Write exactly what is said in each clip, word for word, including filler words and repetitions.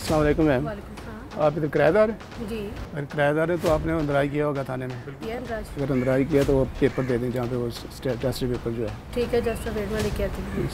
अस्सलाम वालेकुम मैम। आप इधर किराएदार हैं? जी। अगर किराएदार है तो आपने अंदराई किया होगा थाने में। अगर अंदराई किया तो वो पेपर दे दें जहाँ पे वो टेस्ट पेपर जो है। ठीक है, जस्ट वेट में लेके आती हूँ।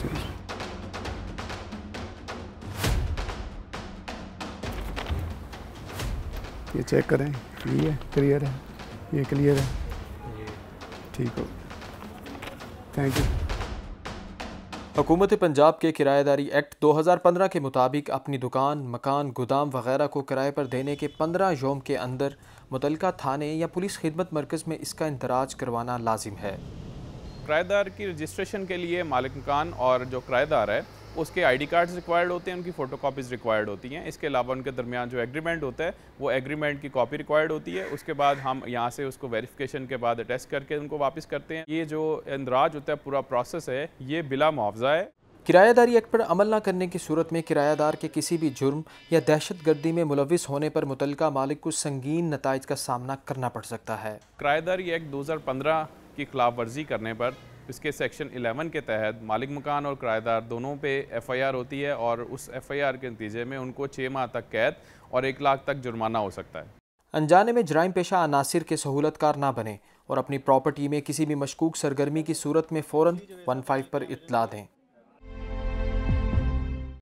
ये चेक करें, ये है क्लियर है, ये क्लियर है, ठीक हो, थैंक यू। हुकूमत पंजाब के किराएदारी एक्ट दो हज़ार पंद्रह के मुताबिक अपनी दुकान, मकान, गोदाम वगैरह को किराए पर देने के पंद्रह योम के अंदर मुतल्लिका थाने या पुलिस खिदमत मरकज़ में इसका इंदराज करवाना लाजिम है। किराएदार की रजिस्ट्रेशन के लिए मालिक मकान और जो किराएदार है उसके आईडी कार्ड्स रिक्वायर्ड होते हैं, उनकी फ़ोटो कापीज़ रिक्वायर्ड होती हैं। इसके अलावा उनके दरमियान जो एग्रीमेंट होता है वो एग्रीमेंट की कॉपी रिक्वायर्ड होती है। उसके बाद हम यहाँ से उसको वेरिफिकेशन के बाद अटेस्ट करके उनको वापस करते हैं। ये जो इंदराज होता है पूरा प्रोसेस है ये बिला मुआवजा है। किराएदारी एक्ट पर अमल न करने की सूरत में किराएदार के किसी भी जुर्म या दहशत गर्दी में मुलविस होने पर मुतल्लिका मालिक को संगीन नताइज का सामना करना पड़ सकता है। किराएदारी एक्ट दो हज़ार पंद्रह की खिलाफ वर्जी करने पर इसके सेक्शन ग्यारह के तहत मालिक मकान और किराएदार दोनों पे एफ आई आर होती है और उस एफ आई आर के नतीजे में उनको छः माह तक कैद और एक लाख तक जुर्माना हो सकता है। अनजाने में जराइम पेशा अनासिर के सहूलतकार ना बने और अपनी प्रॉपर्टी में किसी भी मशकूक सरगर्मी की सूरत में फ़ौरन वन फाइव पर इत्तला दें।